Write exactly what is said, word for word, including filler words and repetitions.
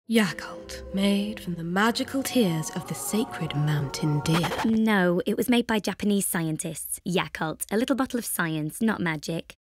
Yakult, made from the magical tears of the sacred mountain deer. No, it was made by Japanese scientists. Yakult, a little bottle of science, not magic.